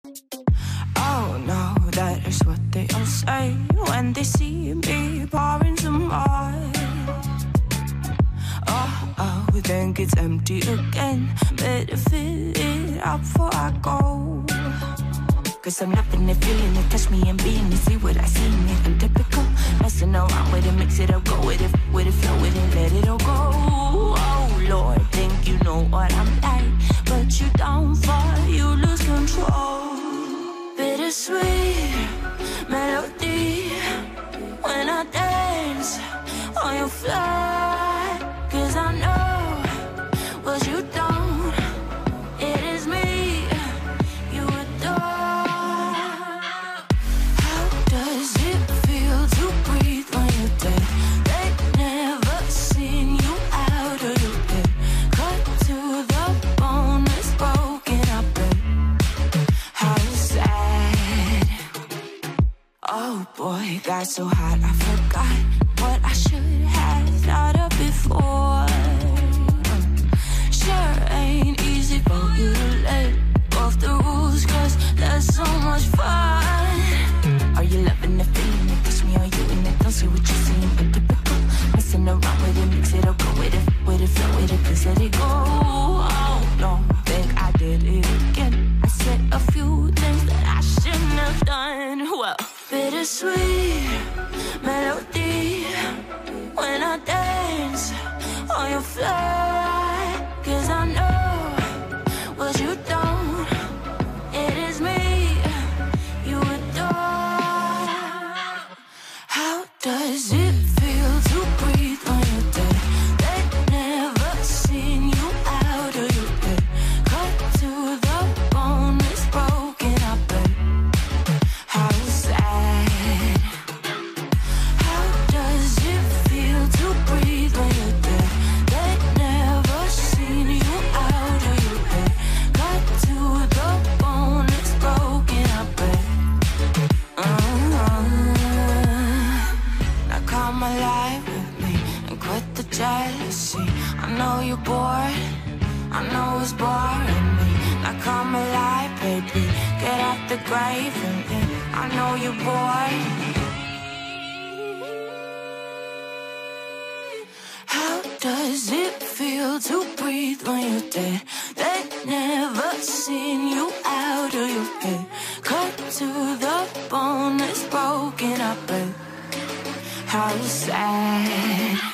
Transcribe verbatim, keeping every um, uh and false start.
Oh no, that is what they all say when they see me pouring some more. Oh, oh, think it's empty again. Better fill it up before I go. Cause I'm loving it, feeling it, touch me and being it. See what I see in it, I'm typical. Messing around with it, mix it up, go with it, with it, flow with it, let it all go. Oh Lord, think you know what I'm like, but you don't fall, you lose control. Bittersweet melody when I dance on your fly. Cause I know what you don't, it is me you adore. How does it feel to breathe when you're dead? They never seen you out of your bed. Cut to the bone, it's broken, I bet. How sad. Oh boy, got so hot I forgot what I should have thought of before. Sure ain't easy for you to let off the rules, cause that's so much fun. Are you loving the feeling it? Kiss me, are you in it? Don't see what you're seeing, but typical. Messing around with it, mix it up, go with it, with it, flow with it, please let it go. Oh, no, think I did it again. I said a few things that I shouldn't have done. Well, bittersweet melody when I dance on your fly. Cause I know what you don't, it is me you adore. How does it feel to breathe when you're dead? They never seen you out of your bed. Cut to the bone, it's broken, I bet. How sad. How does it feel to breathe when you're dead? They never seen you out of your bed. Cut to the bone, it's broken, I bet. Uh-huh. Now come alive with me and quit the jealousy. I know you're bored, I know it's boring me. Now come alive, baby, get out the grave and then I know you're bored. How does it feel to breathe when you're dead? They never seen you out of your bed. Cut to the bone, it's broken, I bet. How sad.